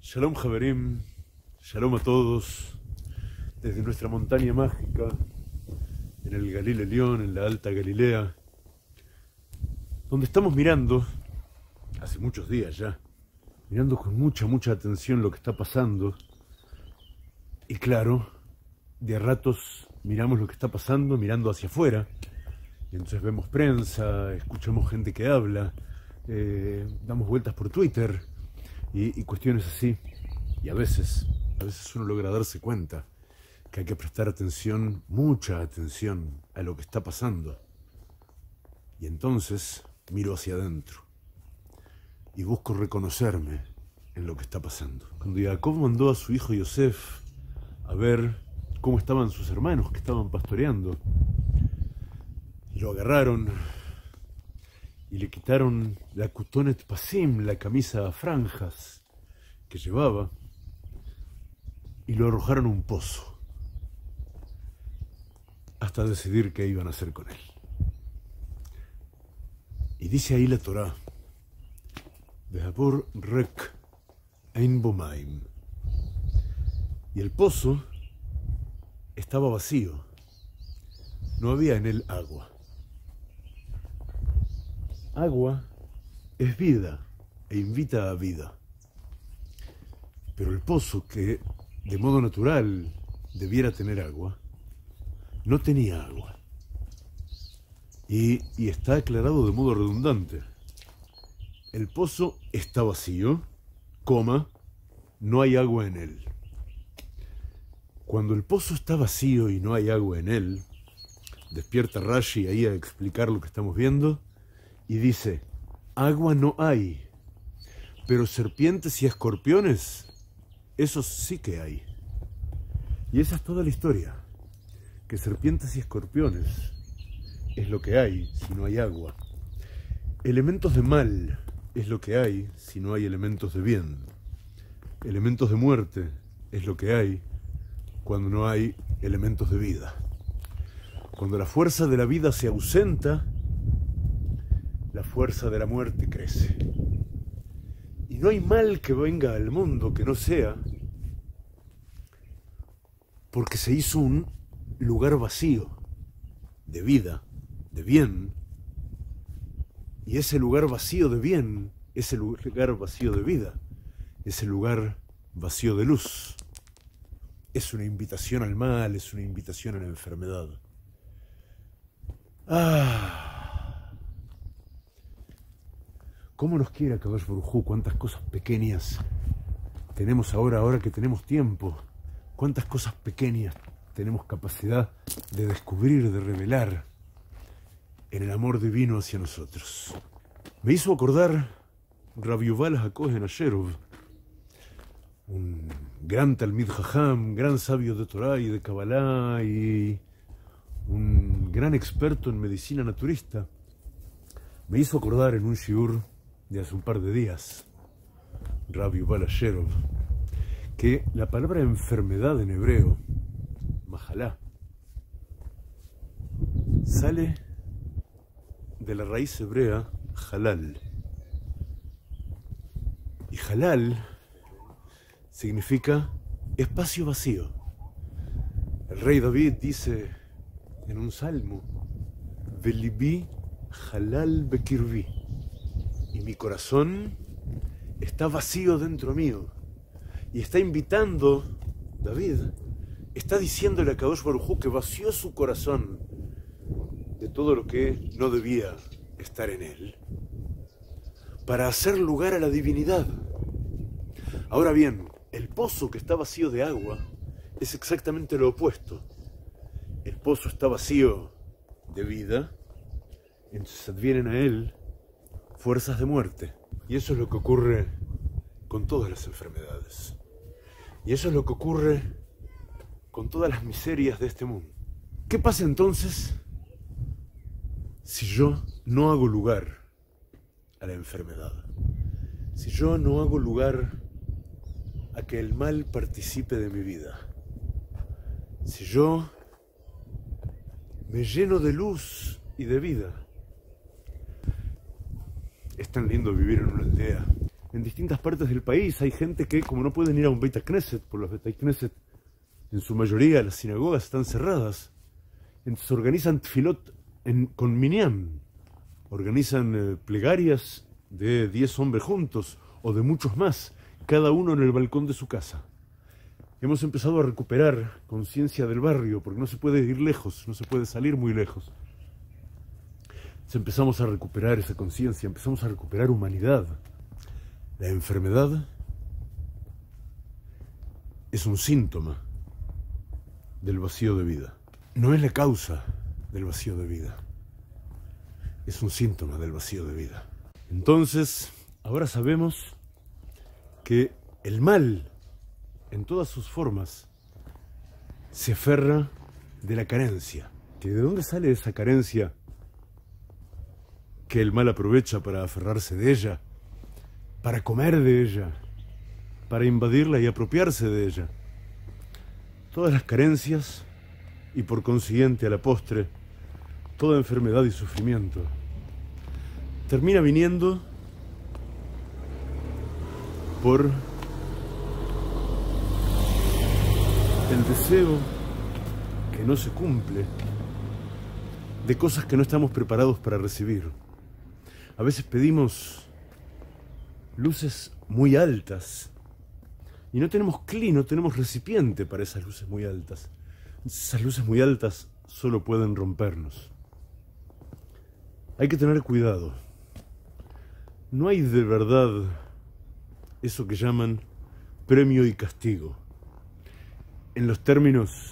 Shalom Javerim, Shalom a todos, desde nuestra montaña mágica, en el Galil Elión, en la Alta Galilea, donde estamos mirando, hace muchos días ya, mirando con mucha atención lo que está pasando, y claro, de a ratos miramos lo que está pasando mirando hacia afuera, y entonces vemos prensa, escuchamos gente que habla, damos vueltas por Twitter, y cuestiones así, y a veces uno logra darse cuenta que hay que prestar atención, mucha atención a lo que está pasando. Y entonces miro hacia adentro y busco reconocerme en lo que está pasando. Cuando Jacob mandó a su hijo Yosef a ver cómo estaban sus hermanos que estaban pastoreando, y lo agarraron y le quitaron la kutonet pasim, la camisa a franjas que llevaba, y lo arrojaron a un pozo hasta decidir qué iban a hacer con él. Y dice ahí la Torá: Vehabor rek ein bo maim. Y el pozo estaba vacío, no había en él agua. Agua es vida e invita a vida. Pero el pozo, que de modo natural debiera tener agua, no tenía agua. Y está aclarado de modo redundante. El pozo está vacío, no hay agua en él. Cuando el pozo está vacío y no hay agua en él, despierta Rashi ahí a explicar lo que estamos viendo, y dice: agua no hay, pero serpientes y escorpiones, esos sí que hay. Y esa es toda la historia, que serpientes y escorpiones es lo que hay si no hay agua. Elementos de mal es lo que hay si no hay elementos de bien. Elementos de muerte es lo que hay cuando no hay elementos de vida. Cuando la fuerza de la vida se ausenta, la fuerza de la muerte crece. Y no hay mal que venga al mundo que no sea porque se hizo un lugar vacío de vida, de bien, y ese lugar vacío de bien, ese lugar vacío de vida, ese lugar vacío de luz, es una invitación al mal, es una invitación a la enfermedad. ¿Cómo nos quiere Akadosh Baruj Hu? Cuántas cosas pequeñas tenemos ahora que tenemos tiempo. Cuántas cosas pequeñas tenemos capacidad de descubrir, de revelar en el amor divino hacia nosotros. Me hizo acordar Rabbi Yuval HaKohen Asherov, un gran Talmid Jajam, gran sabio de Torah y de Kabbalah, y un gran experto en medicina naturista. Me hizo acordar en un shiur de hace un par de días, Rabbi Yuval Asherov, que la palabra enfermedad en hebreo, mahalá, sale de la raíz hebrea halal. Y halal significa espacio vacío. El rey David dice en un salmo: Velibi halal bekirvi. Y mi corazón está vacío dentro mío. Y está invitando, David, está diciéndole a Kadosh Baruj Hu que vació su corazón de todo lo que no debía estar en él, para hacer lugar a la divinidad. Ahora bien, el pozo que está vacío de agua es exactamente lo opuesto. El pozo está vacío de vida, entonces advienen a él fuerzas de muerte. Y eso es lo que ocurre con todas las enfermedades. Y eso es lo que ocurre con todas las miserias de este mundo. ¿Qué pasa entonces si yo no hago lugar a la enfermedad? Si yo no hago lugar a que el mal participe de mi vida. Si yo me lleno de luz y de vida. Es tan lindo vivir en una aldea en distintas partes del país hay gente que, como no pueden ir a un Beit Knesset, por los Beit Knesset, en su mayoría las sinagogas están cerradas, entonces organizan tfilot con minyan, organizan plegarias de 10 hombres juntos, o de muchos más, cada uno en el balcón de su casa. Hemos empezado a recuperar conciencia del barrio, porque no se puede ir lejos, no se puede salir muy lejos. Entonces empezamos a recuperar esa conciencia, empezamos a recuperar humanidad. La enfermedad es un síntoma del vacío de vida. No es la causa del vacío de vida. Es un síntoma del vacío de vida. Entonces, ahora sabemos que el mal, en todas sus formas, se aferra de la carencia. ¿Que de dónde sale esa carencia que el mal aprovecha para aferrarse de ella, para comer de ella, para invadirla y apropiarse de ella? Todas las carencias y por consiguiente a la postre toda enfermedad y sufrimiento termina viniendo por el deseo que no se cumple de cosas que no estamos preparados para recibir. A veces pedimos luces muy altas y no tenemos cli, no tenemos recipiente para esas luces muy altas. Esas luces muy altas solo pueden rompernos. Hay que tener cuidado. No hay de verdad eso que llaman premio y castigo. En los términos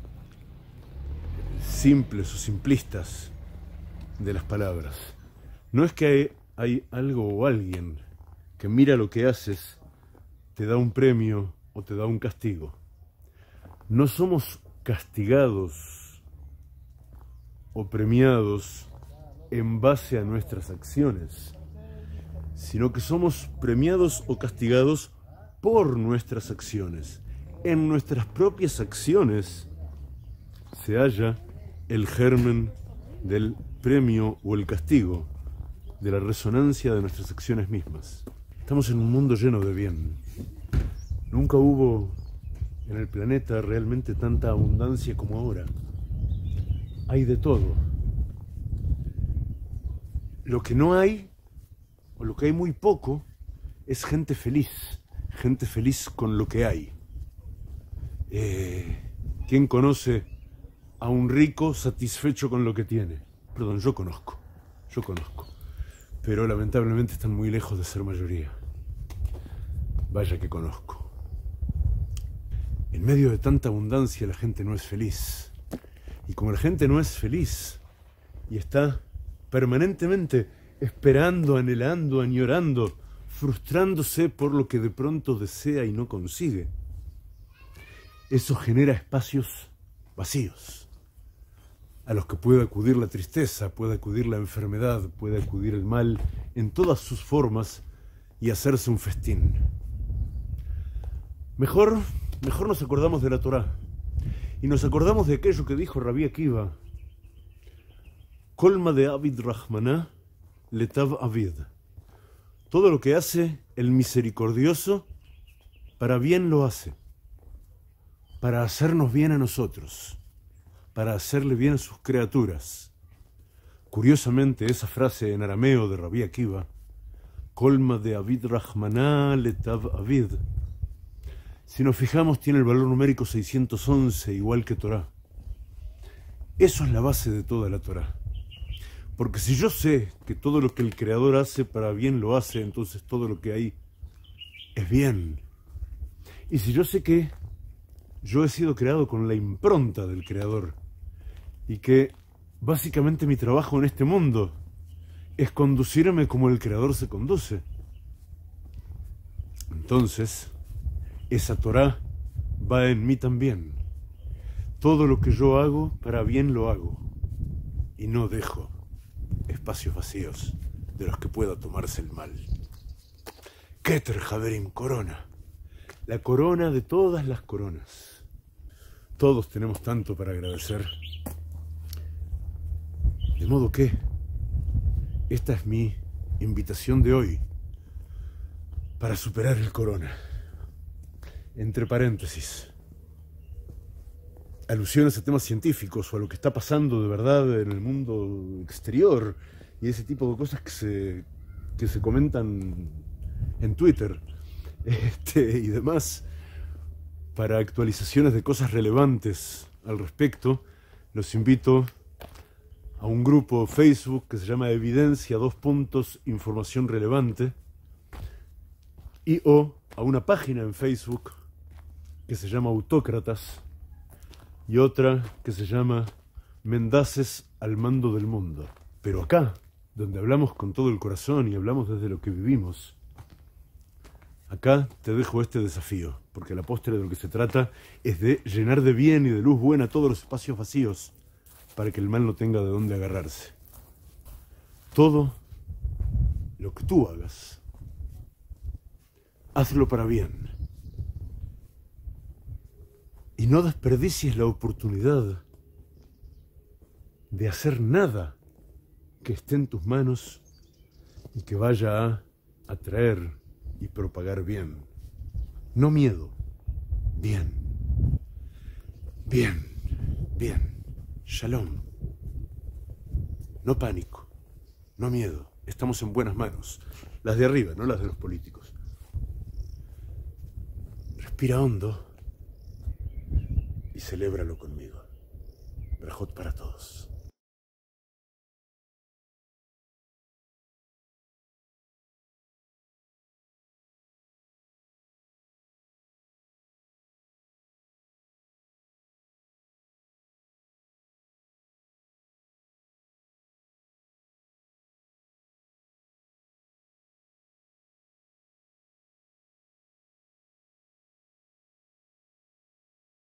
simples o simplistas de las palabras. No es que hay algo o alguien que mira lo que haces, te da un premio o te da un castigo. No somos castigados o premiados en base a nuestras acciones, sino que somos premiados o castigados por nuestras acciones. En nuestras propias acciones se halla el germen del premio o el castigo, de la resonancia de nuestras acciones mismas. Estamos en un mundo lleno de bien. Nunca hubo en el planeta realmente tanta abundancia como ahora. Hay de todo. Lo que no hay, o lo que hay muy poco, es gente feliz con lo que hay. ¿Quién conoce a un rico satisfecho con lo que tiene? Perdón, yo conozco. Pero lamentablemente están muy lejos de ser mayoría. Vaya que conozco. En medio de tanta abundancia la gente no es feliz. Y como la gente no es feliz y está permanentemente esperando, anhelando, añorando, frustrándose por lo que de pronto desea y no consigue, eso genera espacios vacíos a los que puede acudir la tristeza, puede acudir la enfermedad, puede acudir el mal en todas sus formas y hacerse un festín. Mejor nos acordamos de la Torá y nos acordamos de aquello que dijo Rabbi Akiva: Kolma de Avid Rahmaná letav Avid. Todo lo que hace el misericordioso, para bien lo hace, para hacernos bien a nosotros, para hacerle bien a sus criaturas. Curiosamente, esa frase en arameo de Rabbi Akiva, Kolma de Avid Rahmaná letav Avid, si nos fijamos, tiene el valor numérico 611, igual que Torá. Eso es la base de toda la Torá. Porque si yo sé que todo lo que el Creador hace para bien lo hace, entonces todo lo que hay es bien. Y si yo sé que yo he sido creado con la impronta del Creador y que básicamente mi trabajo en este mundo es conducirme como el Creador se conduce, entonces esa Torá va en mí también. Todo lo que yo hago, para bien lo hago. Y no dejo espacios vacíos de los que pueda tomarse el mal. Keter Haverim, corona. La corona de todas las coronas. Todos tenemos tanto para agradecer. De modo que esta es mi invitación de hoy. para superar el corona. Entre paréntesis, alusiones a temas científicos o a lo que está pasando de verdad en el mundo exterior y ese tipo de cosas que se comentan en Twitter y demás. Para actualizaciones de cosas relevantes al respecto, los invito a un grupo Facebook que se llama Evidencia Información Relevante o a una página en Facebook que se llama Autócratas y otra que se llama Mendaces al mando del mundo. Pero acá, donde hablamos con todo el corazón y hablamos desde lo que vivimos, acá te dejo este desafío, porque a la postre de lo que se trata es de llenar de bien y de luz buena todos los espacios vacíos para que el mal no tenga de dónde agarrarse. Todo lo que tú hagas, hazlo para bien. Y no desperdicies la oportunidad de hacer nada que esté en tus manos y que vaya a atraer y propagar bien. No miedo, bien. Bien, bien. Shalom. No pánico, no miedo. Estamos en buenas manos. Las de arriba, no las de los políticos. Respira hondo y celébralo conmigo. Brajot para todos.